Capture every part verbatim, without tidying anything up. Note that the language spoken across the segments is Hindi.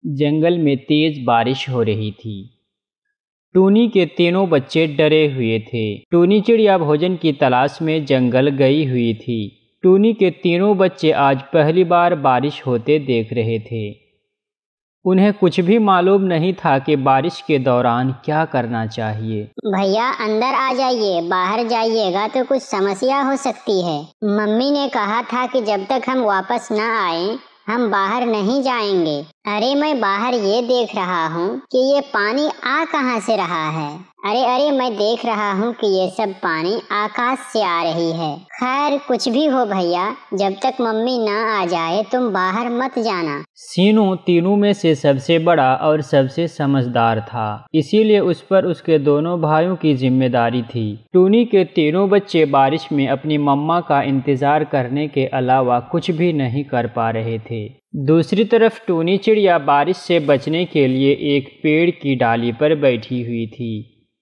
जंगल में तेज बारिश हो रही थी। टूनी के तीनों बच्चे डरे हुए थे। टूनी चिड़िया भोजन की तलाश में जंगल गई हुई थी। टूनी के तीनों बच्चे आज पहली बार बारिश होते देख रहे थे। उन्हें कुछ भी मालूम नहीं था कि बारिश के दौरान क्या करना चाहिए। भैया अंदर आ जाइए, बाहर जाइएगा तो कुछ समस्या हो सकती है। मम्मी ने कहा था कि जब तक हम वापस न आए हम बाहर नहीं जाएंगे। अरे मैं बाहर ये देख रहा हूँ कि ये पानी आ कहाँ से रहा है। अरे अरे मैं देख रहा हूँ कि ये सब पानी आकाश से आ रही है। खैर कुछ भी हो भैया, जब तक मम्मी ना आ जाए तुम बाहर मत जाना। सीनू तीनों में से सबसे बड़ा और सबसे समझदार था, इसीलिए उस पर उसके दोनों भाइयों की जिम्मेदारी थी। टूनी के तीनों बच्चे बारिश में अपनी मम्मा का इंतजार करने के अलावा कुछ भी नहीं कर पा रहे थे। दूसरी तरफ टूनी चिड़िया बारिश से बचने के लिए एक पेड़ की डाली पर बैठी हुई थी।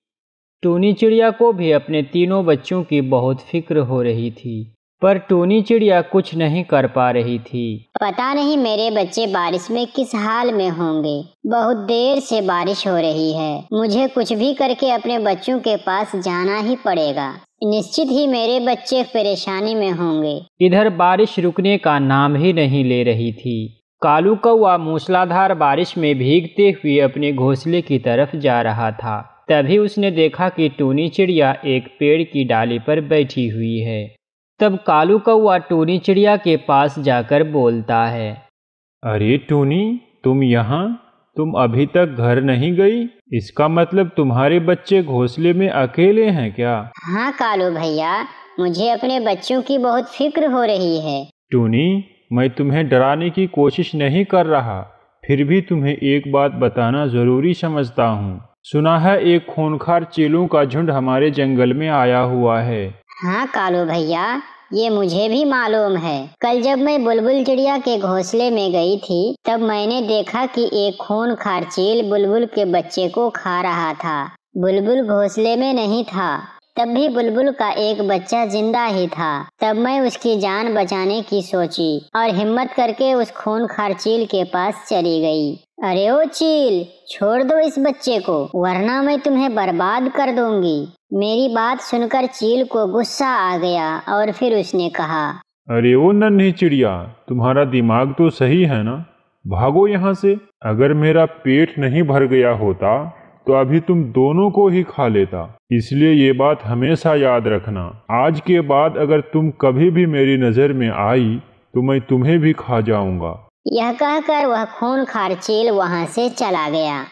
टूनी चिड़िया को भी अपने तीनों बच्चों की बहुत फिक्र हो रही थी, पर टूनी चिड़िया कुछ नहीं कर पा रही थी। पता नहीं मेरे बच्चे बारिश में किस हाल में होंगे। बहुत देर से बारिश हो रही है, मुझे कुछ भी करके अपने बच्चों के पास जाना ही पड़ेगा। निश्चित ही मेरे बच्चे परेशानी में होंगे। इधर बारिश रुकने का नाम ही नहीं ले रही थी। कालू कौआ मूसलाधार बारिश में भीगते हुए अपने घोंसले की तरफ जा रहा था। तभी उसने देखा कि टूनी चिड़िया एक पेड़ की डाली पर बैठी हुई है। तब कालू कौआ टूनी चिड़िया के पास जाकर बोलता है, अरे टूनी, तुम यहाँ? तुम अभी तक घर नहीं गई? इसका मतलब तुम्हारे बच्चे घोंसले में अकेले हैं क्या? हाँ कालू भैया, मुझे अपने बच्चों की बहुत फिक्र हो रही है। टूनी, मैं तुम्हें डराने की कोशिश नहीं कर रहा, फिर भी तुम्हें एक बात बताना जरूरी समझता हूँ। सुना है एक खूंखार चीलों का झुंड हमारे जंगल में आया हुआ है। हाँ कालू भैया, ये मुझे भी मालूम है। कल जब मैं बुलबुल चिड़िया के घोंसले में गई थी तब मैंने देखा कि एक खूंखार चील बुलबुल के बच्चे को खा रहा था। बुलबुल घोंसले में नहीं था, तब भी बुलबुल का एक बच्चा जिंदा ही था। तब मैं उसकी जान बचाने की सोची और हिम्मत करके उस खूंखार चील के पास चली गई। अरे ओ चील, छोड़ दो इस बच्चे को, वरना मैं तुम्हें बर्बाद कर दूंगी। मेरी बात सुनकर चील को गुस्सा आ गया और फिर उसने कहा, अरे ओ नन्ही चिड़िया, तुम्हारा दिमाग तो सही है ना? भागो यहाँ से। अगर मेरा पेट नहीं भर गया होता तो अभी तुम दोनों को ही खा लेता। इसलिए ये बात हमेशा याद रखना, आज के बाद अगर तुम कभी भी मेरी नजर में आई तो मैं तुम्हें भी खा जाऊंगा। यह कहकर वह खूंखार चील वहां से चला गया।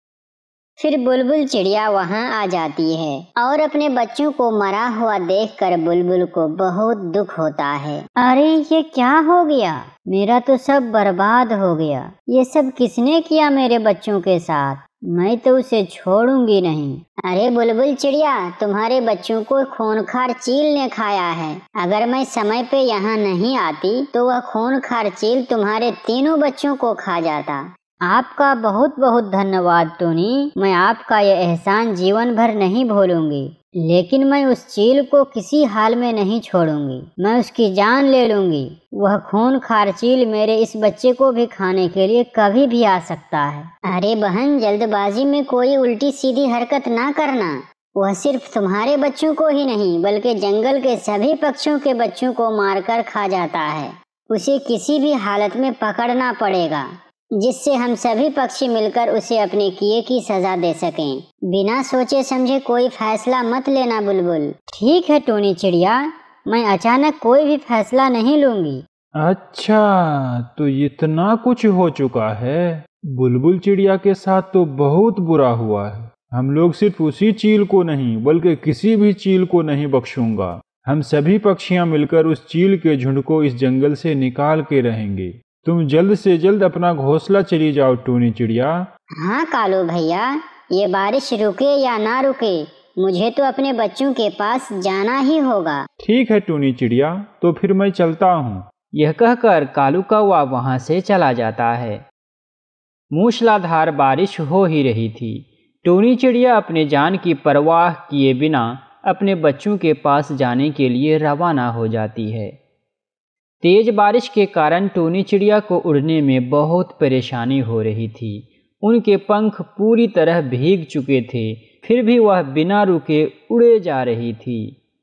फिर बुलबुल चिड़िया वहां आ जाती है और अपने बच्चों को मरा हुआ देखकर बुलबुल को बहुत दुख होता है। अरे ये क्या हो गया, मेरा तो सब बर्बाद हो गया। ये सब किसने किया मेरे बच्चों के साथ? मैं तो उसे छोड़ूंगी नहीं। अरे बुलबुल चिड़िया, तुम्हारे बच्चों को खूंखार चील ने खाया है। अगर मैं समय पे यहाँ नहीं आती तो वह खूंखार चील तुम्हारे तीनों बच्चों को खा जाता। आपका बहुत बहुत धन्यवाद टूनी, मैं आपका यह एहसान जीवन भर नहीं भूलूंगी। लेकिन मैं उस चील को किसी हाल में नहीं छोड़ूंगी, मैं उसकी जान ले लूंगी। वह खूंखार चील मेरे इस बच्चे को भी खाने के लिए कभी भी आ सकता है। अरे बहन, जल्दबाजी में कोई उल्टी सीधी हरकत ना करना। वह सिर्फ तुम्हारे बच्चों को ही नहीं बल्कि जंगल के सभी पक्षियों के बच्चों को मारकर खा जाता है। उसे किसी भी हालत में पकड़ना पड़ेगा जिससे हम सभी पक्षी मिलकर उसे अपने किए की सजा दे सकें। बिना सोचे समझे कोई फैसला मत लेना बुलबुल। ठीक है टूनी चिड़िया, मैं अचानक कोई भी फैसला नहीं लूंगी। अच्छा, तो इतना कुछ हो चुका है। बुलबुल चिड़िया के साथ तो बहुत बुरा हुआ है। हम लोग सिर्फ उसी चील को नहीं बल्कि किसी भी चील को नहीं बख्शूंगा। हम सभी पक्षियां मिलकर उस चील के झुंड को इस जंगल से निकाल के रहेंगे। तुम जल्द से जल्द अपना घोंसला चली जाओ टूनी चिड़िया। हाँ कालू भैया, ये बारिश रुके या ना रुके, मुझे तो अपने बच्चों के पास जाना ही होगा। ठीक है टूनी चिड़िया, तो फिर मैं चलता हूँ। यह कहकर कालू कौआ वहां से चला जाता है। मूसलाधार बारिश हो ही रही थी। टूनी चिड़िया अपने जान की परवाह किए बिना अपने बच्चों के पास जाने के लिए रवाना हो जाती है। तेज बारिश के कारण टूनी चिड़िया को उड़ने में बहुत परेशानी हो रही थी। उनके पंख पूरी तरह भीग चुके थे, फिर भी वह बिना रुके उड़े जा रही थी,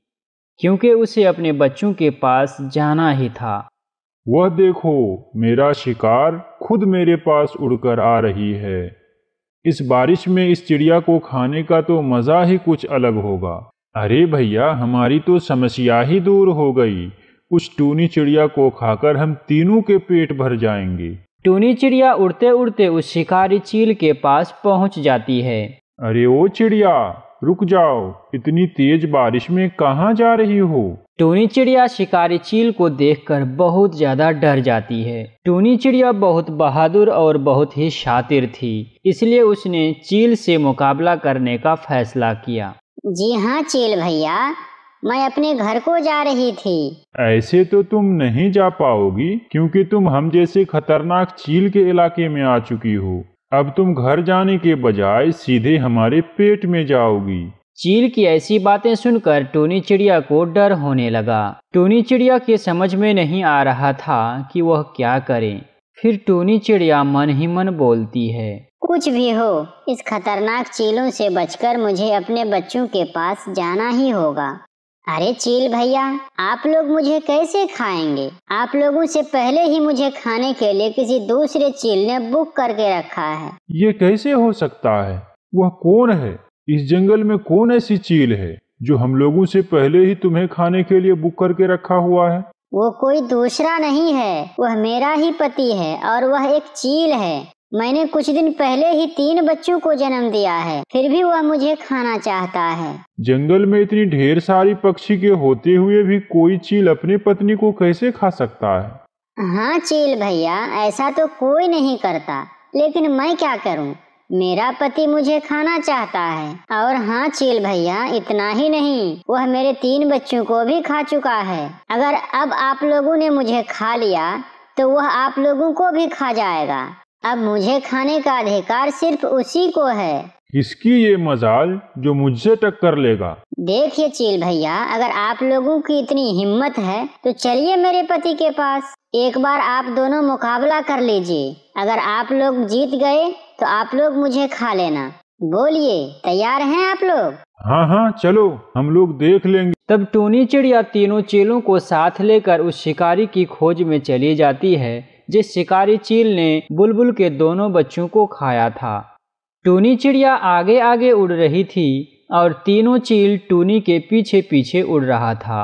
क्योंकि उसे अपने बच्चों के पास जाना ही था। वह देखो, मेरा शिकार खुद मेरे पास उड़कर आ रही है। इस बारिश में इस चिड़िया को खाने का तो मज़ा ही कुछ अलग होगा। अरे भैया, हमारी तो समस्या ही दूर हो गई। उस टूनी चिड़िया को खाकर हम तीनों के पेट भर जाएंगे। टूनी चिड़िया उड़ते उड़ते उस शिकारी चील के पास पहुंच जाती है। अरे ओ चिड़िया, रुक जाओ, इतनी तेज बारिश में कहाँ जा रही हो? टूनी चिड़िया शिकारी चील को देखकर बहुत ज्यादा डर जाती है। टूनी चिड़िया बहुत बहादुर और बहुत ही शातिर थी, इसलिए उसने चील से मुकाबला करने का फैसला किया। जी हाँ चील भैया, मैं अपने घर को जा रही थी। ऐसे तो तुम नहीं जा पाओगी, क्योंकि तुम हम जैसे खतरनाक चील के इलाके में आ चुकी हो। अब तुम घर जाने के बजाय सीधे हमारे पेट में जाओगी। चील की ऐसी बातें सुनकर टूनी चिड़िया को डर होने लगा। टूनी चिड़िया के समझ में नहीं आ रहा था कि वह क्या करे। फिर टूनी चिड़िया मन ही मन बोलती है, कुछ भी हो, इस खतरनाक चीलों से बचकर मुझे अपने बच्चों के पास जाना ही होगा। अरे चील भैया, आप लोग मुझे कैसे खाएंगे? आप लोगों से पहले ही मुझे खाने के लिए किसी दूसरे चील ने बुक करके रखा है। ये कैसे हो सकता है? वह कौन है? इस जंगल में कौन ऐसी चील है जो हम लोगों से पहले ही तुम्हें खाने के लिए बुक करके रखा हुआ है? वो कोई दूसरा नहीं है, वह मेरा ही पति है और वह एक चील है। मैंने कुछ दिन पहले ही तीन बच्चों को जन्म दिया है, फिर भी वह मुझे खाना चाहता है। जंगल में इतनी ढेर सारी पक्षी के होते हुए भी कोई चील अपनी पत्नी को कैसे खा सकता है? हाँ चील भैया, ऐसा तो कोई नहीं करता, लेकिन मैं क्या करूं? मेरा पति मुझे खाना चाहता है। और हाँ चील भैया, इतना ही नहीं, वह मेरे तीन बच्चों को भी खा चुका है। अगर अब आप लोगों ने मुझे खा लिया तो वह आप लोगों को भी खा जाएगा। अब मुझे खाने का अधिकार सिर्फ उसी को है। किसकी ये मजाल जो मुझसे टक्कर लेगा? देखिए चील भैया, अगर आप लोगों की इतनी हिम्मत है तो चलिए मेरे पति के पास, एक बार आप दोनों मुकाबला कर लीजिए। अगर आप लोग जीत गए तो आप लोग मुझे खा लेना। बोलिए, तैयार हैं आप लोग? हाँ हाँ, चलो, हम लोग देख लेंगे। तब टूनी चिड़िया तीनों चीलों को साथ लेकर उस शिकारी की खोज में चली जाती है जिस शिकारी चील ने बुलबुल के दोनों बच्चों को खाया था। टूनी चिड़िया आगे आगे उड़ रही थी और तीनों चील टूनी के पीछे पीछे उड़ रहा था।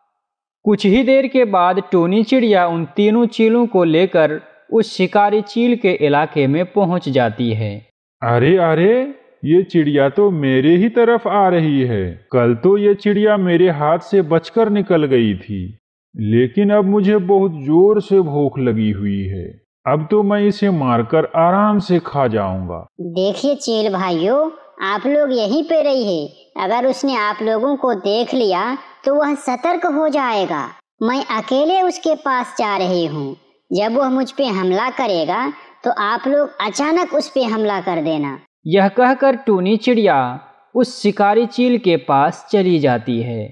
कुछ ही देर के बाद टूनी चिड़िया उन तीनों चीलों को लेकर उस शिकारी चील के इलाके में पहुंच जाती है। अरे अरे, ये चिड़िया तो मेरे ही तरफ आ रही है। कल तो ये चिड़िया मेरे हाथ से बचकर निकल गई थी, लेकिन अब मुझे बहुत जोर से भूख लगी हुई है। अब तो मैं इसे मारकर आराम से खा जाऊंगा। देखिए चील भाइयों, आप लोग यहीं पे रहिए। अगर उसने आप लोगों को देख लिया तो वह सतर्क हो जाएगा। मैं अकेले उसके पास जा रही हूँ। जब वह मुझ पे हमला करेगा तो आप लोग अचानक उस पे हमला कर देना। यह कहकर टूनी चिड़िया उस शिकारी चील के पास चली जाती है।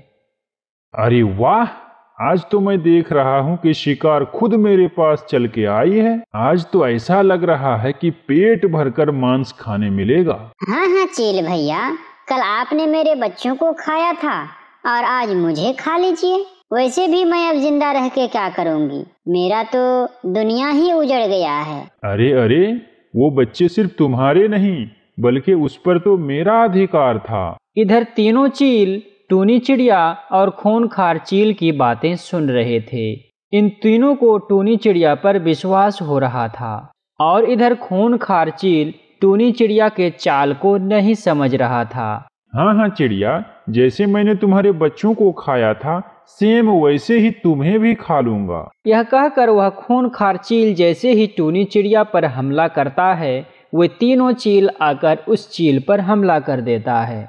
अरे वाह, आज तो मैं देख रहा हूँ कि शिकार खुद मेरे पास चल के आई है। आज तो ऐसा लग रहा है कि पेट भरकर मांस खाने मिलेगा। हाँ हाँ चील भैया, कल आपने मेरे बच्चों को खाया था और आज मुझे खा लीजिए। वैसे भी मैं अब जिंदा रह के क्या करूँगी, मेरा तो दुनिया ही उजड़ गया है। अरे अरे, वो बच्चे सिर्फ तुम्हारे नहीं बल्कि उस पर तो मेरा अधिकार था। इधर तीनों चील टूनी चिड़िया और खूंखार चील की बातें सुन रहे थे। इन तीनों को टूनी चिड़िया पर विश्वास हो रहा था और इधर खूंखार चील टूनी चिड़िया के चाल को नहीं समझ रहा था। हाँ हाँ चिड़िया, जैसे मैंने तुम्हारे बच्चों को खाया था सेम वैसे ही तुम्हें भी खा लूंगा। यह कहकर वह खूंखार चील जैसे ही टूनी चिड़िया पर हमला करता है, वे तीनों चील आकर उस चील पर हमला कर देता है।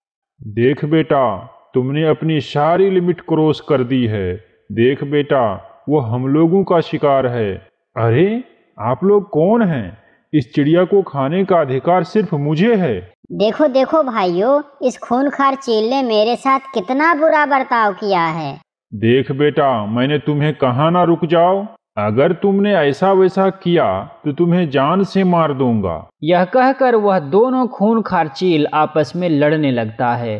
देख बेटा, तुमने अपनी सारी लिमिट क्रॉस कर दी है। देख बेटा, वो हम लोगों का शिकार है। अरे, आप लोग कौन हैं? इस चिड़िया को खाने का अधिकार सिर्फ मुझे है। देखो देखो भाइयों, इस खूंखार चील ने मेरे साथ कितना बुरा बर्ताव किया है। देख बेटा, मैंने तुम्हें कहा ना रुक जाओ। अगर तुमने ऐसा वैसा किया तो तुम्हें जान से मार दूंगा। यह कहकर वह दोनों खूंखार चील आपस में लड़ने लगता है।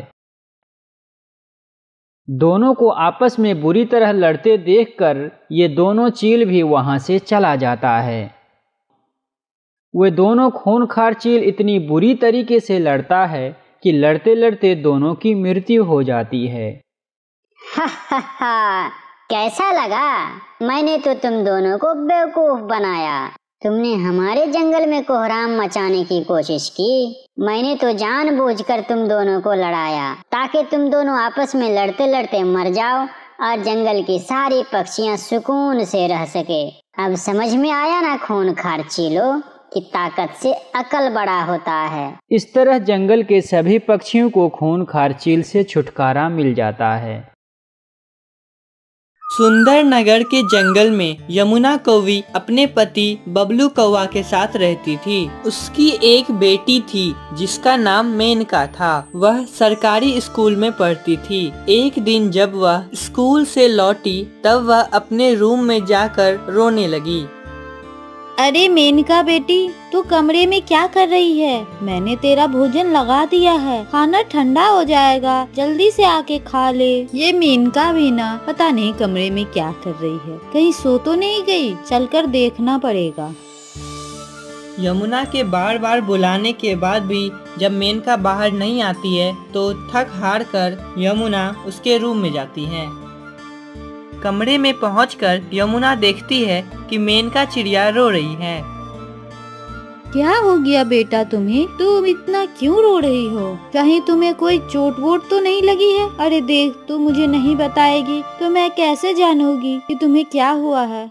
दोनों को आपस में बुरी तरह लड़ते देखकर ये दोनों चील भी वहां से चला जाता है। वे दोनों खूंखार चील इतनी बुरी तरीके से लड़ता है कि लड़ते लड़ते दोनों की मृत्यु हो जाती है। हा हा हा, कैसा लगा? मैंने तो तुम दोनों को बेवकूफ बनाया। तुमने हमारे जंगल में कोहराम मचाने की कोशिश की। मैंने तो जानबूझकर तुम दोनों को लड़ाया ताकि तुम दोनों आपस में लड़ते लड़ते मर जाओ और जंगल की सारी पक्षियां सुकून से रह सके। अब समझ में आया ना खूंखार चीलों कि ताकत से अकल बड़ा होता है। इस तरह जंगल के सभी पक्षियों को खूंखार चील से छुटकारा मिल जाता है। सुंदर नगर के जंगल में यमुना कौवी अपने पति बबलू कौवा के साथ रहती थी। उसकी एक बेटी थी जिसका नाम मेनका था। वह सरकारी स्कूल में पढ़ती थी। एक दिन जब वह स्कूल से लौटी तब वह अपने रूम में जाकर रोने लगी। अरे मेनका बेटी, तू कमरे में क्या कर रही है? मैंने तेरा भोजन लगा दिया है, खाना ठंडा हो जाएगा, जल्दी से आके खा ले। ये मेनका भी ना पता नहीं कमरे में क्या कर रही है, कहीं सो तो नहीं गई? चलकर देखना पड़ेगा। यमुना के बार बार बुलाने के बाद भी जब मेनका बाहर नहीं आती है तो थक हार कर यमुना उसके रूम में जाती है। कमरे में पहुंचकर यमुना देखती है कि मेनका चिड़िया रो रही है। क्या हो गया बेटा तुम्हें? तुम इतना क्यों रो रही हो? कहीं तुम्हें कोई चोट वोट तो नहीं लगी है? अरे देख, तू मुझे नहीं बताएगी तो मैं कैसे जानूंगी कि तुम्हें क्या हुआ है?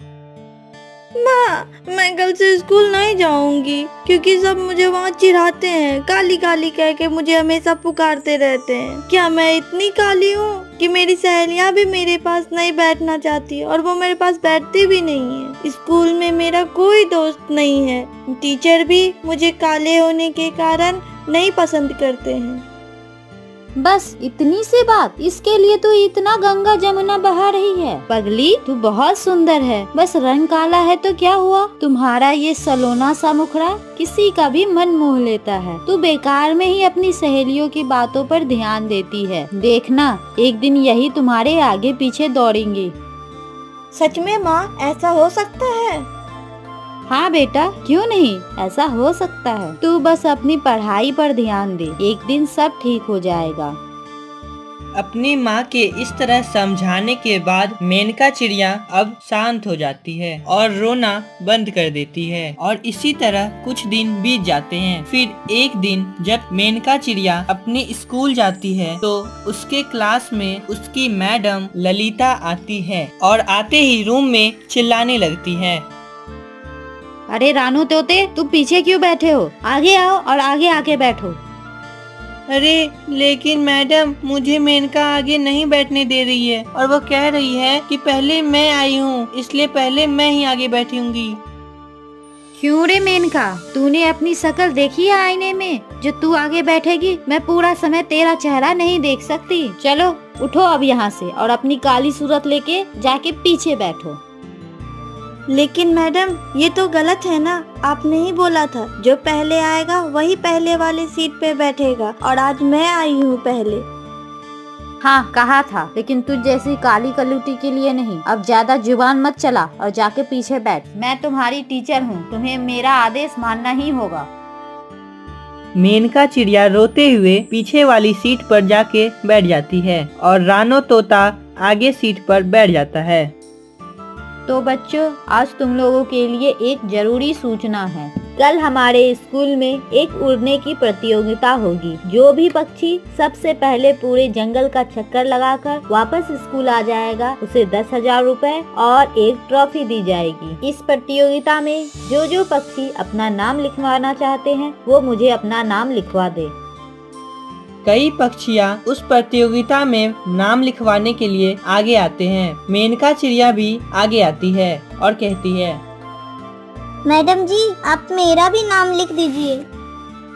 माँ, मैं कल से स्कूल नहीं जाऊंगी क्योंकि सब मुझे वहाँ चिढ़ाते हैं। काली काली कह के मुझे हमेशा पुकारते रहते हैं। क्या मैं इतनी काली हूँ कि मेरी सहेलियाँ भी मेरे पास नहीं बैठना चाहती और वो मेरे पास बैठती भी नहीं है। स्कूल में मेरा कोई दोस्त नहीं है। टीचर भी मुझे काले होने के कारण नहीं पसंद करते हैं। बस इतनी सी बात, इसके लिए तू इतना गंगा जमुना बहा रही है? पगली, तू बहुत सुंदर है, बस रंग काला है तो क्या हुआ? तुम्हारा ये सलोना सा मुखड़ा किसी का भी मन मोह लेता है। तू बेकार में ही अपनी सहेलियों की बातों पर ध्यान देती है। देखना, एक दिन यही तुम्हारे आगे पीछे दौड़ेंगी। सच में माँ, ऐसा हो सकता है? हाँ बेटा, क्यों नहीं, ऐसा हो सकता है। तू बस अपनी पढ़ाई पर ध्यान दे, एक दिन सब ठीक हो जाएगा। अपनी माँ के इस तरह समझाने के बाद मेनका चिड़िया अब शांत हो जाती है और रोना बंद कर देती है। और इसी तरह कुछ दिन बीत जाते हैं। फिर एक दिन जब मेनका चिड़िया अपने स्कूल जाती है तो उसके क्लास में उसकी मैडम ललिता आती है और आते ही रूम में चिल्लाने लगती है। अरे रानू तोते, तुम पीछे क्यों बैठे हो? आगे आओ और आगे आके बैठो। अरे लेकिन मैडम, मुझे मेनका आगे नहीं बैठने दे रही है और वो कह रही है कि पहले मैं आई हूँ, इसलिए पहले मैं ही आगे बैठूंगी। क्यों रे मेनका, तूने अपनी शक्ल देखी है आईने में? जो तू आगे बैठेगी मैं पूरा समय तेरा चेहरा नहीं देख सकती। चलो उठो अब यहाँ से और अपनी काली सूरत लेके जाके पीछे बैठो। लेकिन मैडम, ये तो गलत है ना। आपने ही बोला था जो पहले आएगा वही पहले वाली सीट पे बैठेगा और आज मैं आई हूँ पहले। हाँ कहा था, लेकिन तू जैसी काली कलूटी के लिए नहीं। अब ज्यादा जुबान मत चला और जाके पीछे बैठ। मैं तुम्हारी टीचर हूँ, तुम्हें मेरा आदेश मानना ही होगा। मेनका चिड़िया रोते हुए पीछे वाली सीट पर जाके बैठ जाती है और रानो तोता आगे सीट पर बैठ जाता है। तो बच्चों, आज तुम लोगों के लिए एक जरूरी सूचना है। कल हमारे स्कूल में एक उड़ने की प्रतियोगिता होगी। जो भी पक्षी सबसे पहले पूरे जंगल का चक्कर लगाकर वापस स्कूल आ जाएगा, उसे दस हजार रूपए और एक ट्रॉफी दी जाएगी। इस प्रतियोगिता में जो जो पक्षी अपना नाम लिखवाना चाहते हैं वो मुझे अपना नाम लिखवा दे। कई पक्षियाँ उस प्रतियोगिता में नाम लिखवाने के लिए आगे आते हैं। मेनका चिड़िया भी आगे आती है और कहती है, मैडम जी, आप मेरा भी नाम लिख दीजिए।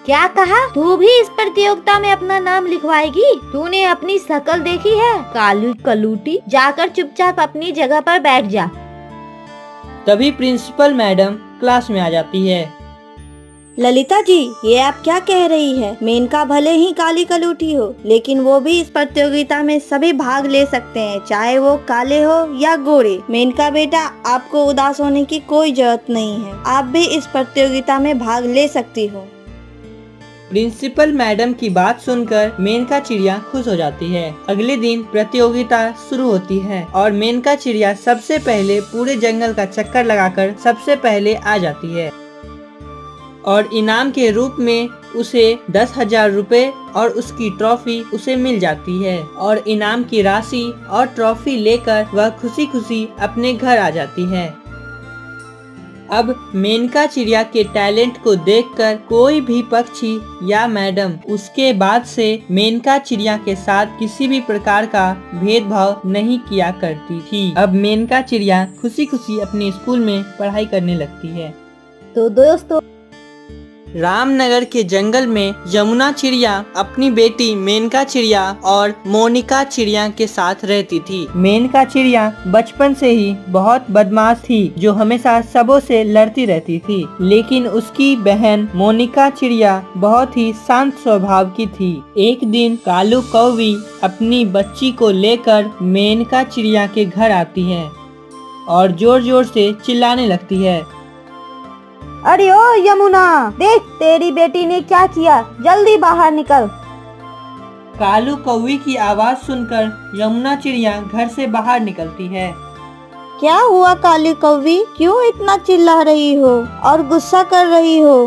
क्या कहा? तू भी इस प्रतियोगिता में अपना नाम लिखवाएगी? तूने अपनी शक्ल देखी है? काली कलूटी, जाकर चुपचाप अपनी जगह पर बैठ जा। तभी प्रिंसिपल मैडम क्लास में आ जाती है। ललिता जी, ये आप क्या कह रही है? मेनका भले ही काली कलूटी हो, लेकिन वो भी इस प्रतियोगिता में सभी भाग ले सकते हैं, चाहे वो काले हो या गोरे। मेनका बेटा, आपको उदास होने की कोई जरूरत नहीं है, आप भी इस प्रतियोगिता में भाग ले सकती हो। प्रिंसिपल मैडम की बात सुनकर मेनका चिड़िया खुश हो जाती है। अगले दिन प्रतियोगिता शुरू होती है और मेनका चिड़िया सबसे पहले पूरे जंगल का चक्कर लगाकर सबसे पहले आ जाती है और इनाम के रूप में उसे दस हजार रुपए और उसकी ट्रॉफी उसे मिल जाती है और इनाम की राशि और ट्रॉफी लेकर वह खुशी खुशी अपने घर आ जाती है। अब मेनका चिड़िया के टैलेंट को देखकर कोई भी पक्षी या मैडम उसके बाद से मेनका चिड़िया के साथ किसी भी प्रकार का भेदभाव नहीं किया करती थी। अब मेनका चिड़िया खुशी खुशी अपने स्कूल में पढ़ाई करने लगती है। तो दोस्तों, रामनगर के जंगल में यमुना चिड़िया अपनी बेटी मेनका चिड़िया और मोनिका चिड़िया के साथ रहती थी। मेनका चिड़िया बचपन से ही बहुत बदमाश थी, जो हमेशा सबों से लड़ती रहती थी, लेकिन उसकी बहन मोनिका चिड़िया बहुत ही शांत स्वभाव की थी। एक दिन कालू कौवी अपनी बच्ची को लेकर मेनका चिड़िया के घर आती है और जोर जोर से चिल्लाने लगती है। अरे ओ यमुना, देख तेरी बेटी ने क्या किया, जल्दी बाहर निकल। कालू कौवी की आवाज सुनकर यमुना चिड़िया घर से बाहर निकलती है। क्या हुआ काली कौवी, क्यों इतना चिल्ला रही हो और गुस्सा कर रही हो?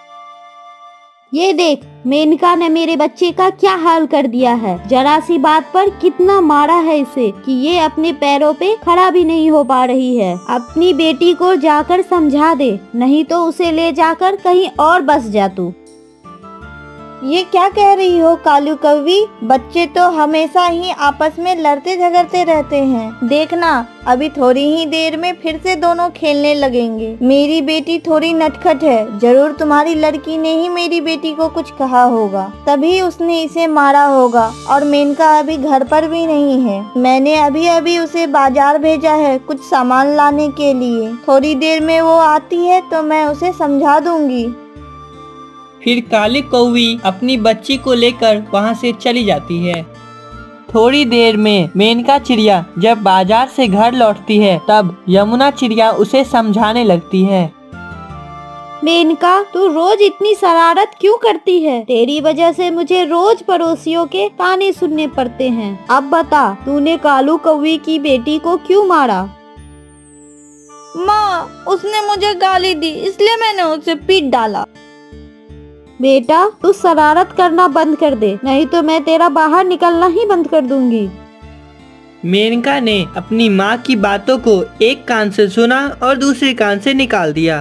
ये देख, मेनका ने मेरे बच्चे का क्या हाल कर दिया है। जरा सी बात पर कितना मारा है इसे कि ये अपने पैरों पे खड़ा भी नहीं हो पा रही है। अपनी बेटी को जाकर समझा दे, नहीं तो उसे ले जाकर कहीं और बस जा तू। ये क्या कह रही हो कालू कौवी? बच्चे तो हमेशा ही आपस में लड़ते झगड़ते रहते हैं। देखना, अभी थोड़ी ही देर में फिर से दोनों खेलने लगेंगे। मेरी बेटी थोड़ी नटखट है, जरूर तुम्हारी लड़की ने ही मेरी बेटी को कुछ कहा होगा, तभी उसने इसे मारा होगा। और मेनका अभी घर पर भी नहीं है, मैंने अभी अभी उसे बाजार भेजा है कुछ सामान लाने के लिए। थोड़ी देर में वो आती है तो मैं उसे समझा दूंगी। फिर काली कौवी अपनी बच्ची को लेकर वहाँ से चली जाती है। थोड़ी देर में मेनका चिड़िया जब बाजार से घर लौटती है, तब यमुना चिड़िया उसे समझाने लगती है। मेनका, तू रोज इतनी शरारत क्यों करती है? तेरी वजह से मुझे रोज पड़ोसियों के ताने सुनने पड़ते हैं। अब बता, तूने कालू कौवी की बेटी को क्यों मारा? माँ, उसने मुझे गाली दी, इसलिए मैंने उसे पीट डाला। बेटा, तू शरारत करना बंद कर दे, नहीं तो मैं तेरा बाहर निकलना ही बंद कर दूंगी। मेनका ने अपनी माँ की बातों को एक कान से सुना और दूसरे कान से निकाल दिया।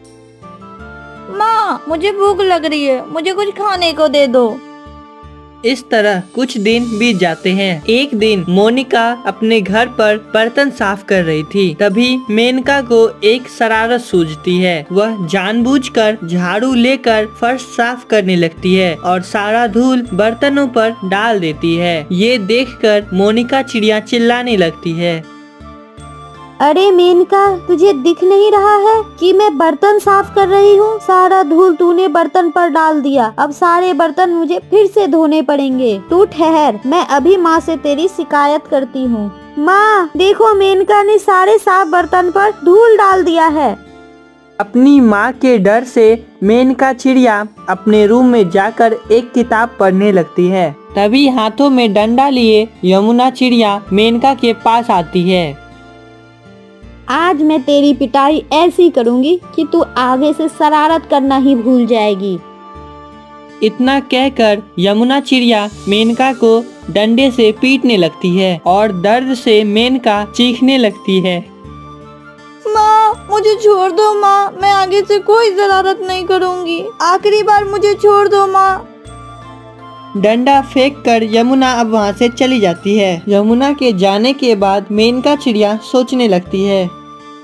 माँ, मुझे भूख लग रही है, मुझे कुछ खाने को दे दो। इस तरह कुछ दिन बीत जाते हैं। एक दिन मोनिका अपने घर पर बर्तन साफ कर रही थी, तभी मेनका को एक शरारत सूझती है। वह जानबूझकर झाड़ू लेकर फर्श साफ करने लगती है और सारा धूल बर्तनों पर डाल देती है। ये देखकर मोनिका चिड़िया चिल्लाने लगती है। अरे मेनका, तुझे दिख नहीं रहा है कि मैं बर्तन साफ कर रही हूँ? सारा धूल तूने बर्तन पर डाल दिया, अब सारे बर्तन मुझे फिर से धोने पड़ेंगे। तू ठहर, मैं अभी माँ से तेरी शिकायत करती हूँ। माँ देखो, मेनका ने सारे साफ बर्तन पर धूल डाल दिया है। अपनी माँ के डर से मेनका चिड़िया अपने रूम में जाकर एक किताब पढ़ने लगती है। तभी हाथों में डंडा लिए यमुना चिड़िया मेनका के पास आती है। आज मैं तेरी पिटाई ऐसी करूंगी कि तू आगे से शरारत करना ही भूल जाएगी। इतना कहकर यमुना चिड़िया मेनका को डंडे से पीटने लगती है और दर्द से मेनका चीखने लगती है। माँ, मुझे छोड़ दो माँ, मैं आगे से कोई शरारत नहीं करूंगी, आखिरी बार मुझे छोड़ दो माँ। डंडा फेंककर यमुना अब वहाँ से चली जाती है। यमुना के जाने के बाद मेनका चिड़िया सोचने लगती है।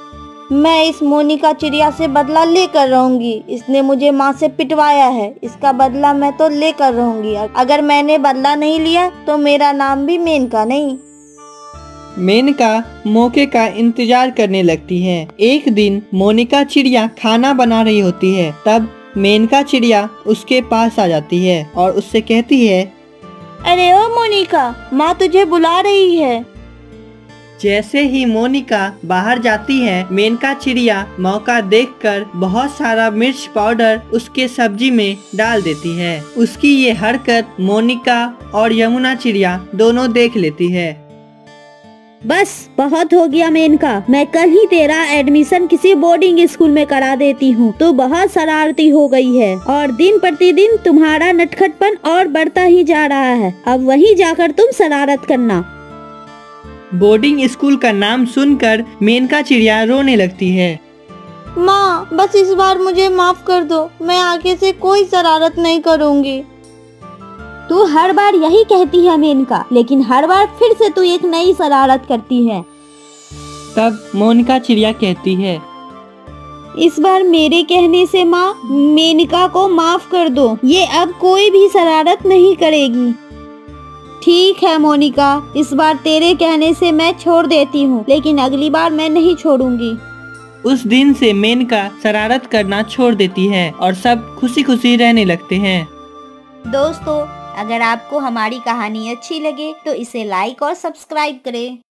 मैं इस मोनिका चिड़िया से बदला लेकर रहूंगी। इसने मुझे माँ से पिटवाया है, इसका बदला मैं तो लेकर रहूंगी। अगर मैंने बदला नहीं लिया तो मेरा नाम भी मेनका नहीं। मेनका मौके का इंतजार करने लगती है। एक दिन मोनिका चिड़िया खाना बना रही होती है, तब मेनका चिड़िया उसके पास आ जाती है और उससे कहती है, अरे ओ मोनिका, माँ तुझे बुला रही है। जैसे ही मोनिका बाहर जाती है, मेनका चिड़िया मौका देखकर बहुत सारा मिर्च पाउडर उसके सब्जी में डाल देती है। उसकी ये हरकत मोनिका और यमुना चिड़िया दोनों देख लेती है। बस बहुत हो गया मेनका, मैं कल ही तेरा एडमिशन किसी बोर्डिंग स्कूल में करा देती हूँ। तू बहुत शरारती हो गई है और दिन प्रतिदिन तुम्हारा नटखटपन और बढ़ता ही जा रहा है। अब वहीं जाकर तुम शरारत करना। बोर्डिंग स्कूल का नाम सुनकर मेनका चिड़िया रोने लगती है। माँ बस इस बार मुझे माफ कर दो, मैं आगे से कोई शरारत नहीं करूँगी। तू हर बार यही कहती है मेनका, लेकिन हर बार फिर से तू एक नई शरारत करती है। तब मोनिका चिड़िया कहती है, इस बार मेरे कहने से माँ मेनका को माफ कर दो, ये अब कोई भी शरारत नहीं करेगी। ठीक है मोनिका, इस बार तेरे कहने से मैं छोड़ देती हूँ, लेकिन अगली बार मैं नहीं छोड़ूंगी। उस दिन से मेनका शरारत करना छोड़ देती है और सब खुशी खुशी रहने लगते हैं। दोस्तों, अगर आपको हमारी कहानी अच्छी लगे तो इसे लाइक और सब्सक्राइब करें।